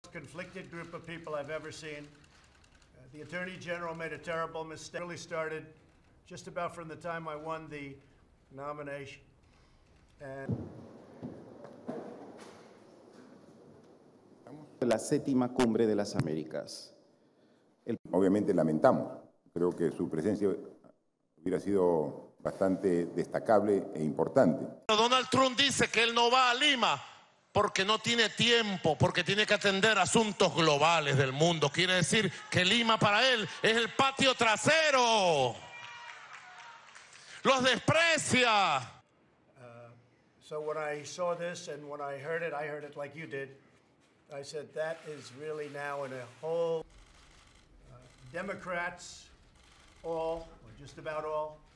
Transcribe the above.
conflicted group of people I've ever seen. The Attorney General made a terrible mistake. It really started just about from the time I won the nomination. La séptima cumbre de las Américas. Obviamente lamentamos. Creo que su presencia hubiera sido bastante destacable e importante. Donald Trump dice que él no va a Lima porque no tiene tiempo, porque tiene que atender asuntos globales del mundo. Quiere decir que Lima para él es el patio trasero. Los desprecia. So when I saw this and when I heard it like you did. I said that is really now in a whole Democrats all, or just about all,